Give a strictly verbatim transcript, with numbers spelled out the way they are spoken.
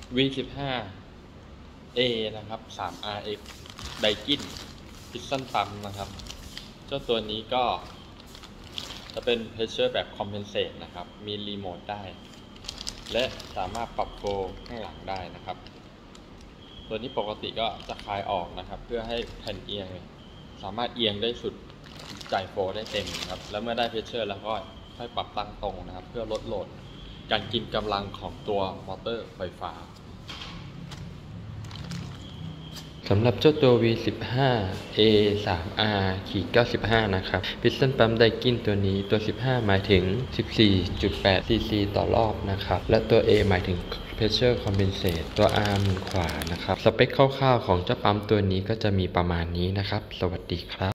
วี สิบห้า เอ นะครับ ทรี อาร์ เอ็กซ์ Daikin Piston Pump นะครับ เจ้าตัวนี้ก็จะเป็น Pressure แบบ Compensate นะครับ มีรีโมทได้ และสามารถปรับโฟลว์ข้างหลังได้นะครับ ตัวนี้ปกติก็จะคลายออกนะครับ เพื่อให้แผ่นเอียงสามารถเอียงได้สุดจ่ายโฟลว์ได้เต็มนะครับ แล้วเมื่อได้ Pressure แล้วก็ค่อยปรับตั้งตรงนะครับ เพื่อลดโหลดการกินกำลังของตัวมอเตอร์ไฟฟ้าสำหรับเจ้าตัว วี สิบห้า เอ ทรี อาร์ เก้าสิบห้า นะครับ Piston Pump Daikin ตัวนี้ตัว สิบห้า หมายถึง สิบสี่จุดแปด ซี ซี ต่อรอบนะครับ และตัว A หมายถึง Pressure Compensate ตัว R หมุนขวานะครับ สเปคคร่าวๆของเจ้าปั๊มตัวนี้ก็จะมีประมาณนี้นะครับ สวัสดีครับ